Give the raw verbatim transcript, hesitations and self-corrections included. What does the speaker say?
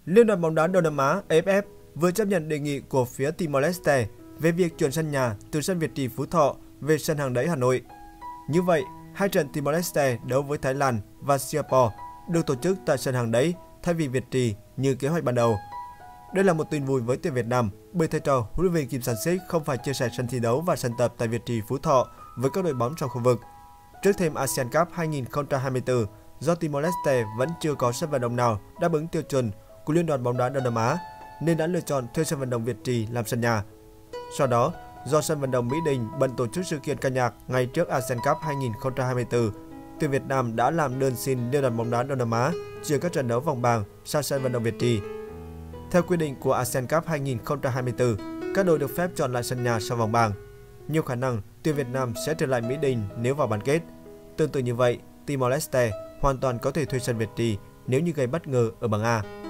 Liên đoàn bóng đá Đông Nam Á A F F vừa chấp nhận đề nghị của phía Timor-Leste về việc chuyển sân nhà từ sân Việt Trì Phú Thọ về sân Hàng Đẫy Hà Nội. Như vậy, hai trận Timor-Leste đấu với Thái Lan và Singapore được tổ chức tại sân Hàng Đẫy thay vì Việt Trì như kế hoạch ban đầu. Đây là một tin vui với tuyển Việt Nam bởi thầy trò huấn luyện viên Kim Sang-sik không phải chia sẻ sân thi đấu và sân tập tại Việt Trì Phú Thọ với các đội bóng trong khu vực. Trước thêm a sê an Cup hai không hai tư, do Timor-Leste vẫn chưa có sân vận động nào đáp ứng tiêu chuẩn của Liên đoàn bóng đá Đông Nam Á nên đã lựa chọn thuê sân vận động Việt Trì làm sân nhà. Sau đó, do sân vận động Mỹ Đình bận tổ chức sự kiện ca nhạc ngay trước a sê an Cup hai không hai tư, tuyển Việt Nam đã làm đơn xin Liên đoàn bóng đá Đông Nam Á chuyển các trận đấu vòng bảng sang sân vận động Việt Trì. Theo quy định của a sê an Cup hai không hai tư, các đội được phép chọn lại sân nhà sau vòng bảng. Nhiều khả năng tuyển Việt Nam sẽ trở lại Mỹ Đình nếu vào bán kết. Tương tự như vậy, Timor-Leste hoàn toàn có thể thuê sân Việt Trì nếu như gây bất ngờ ở bảng A.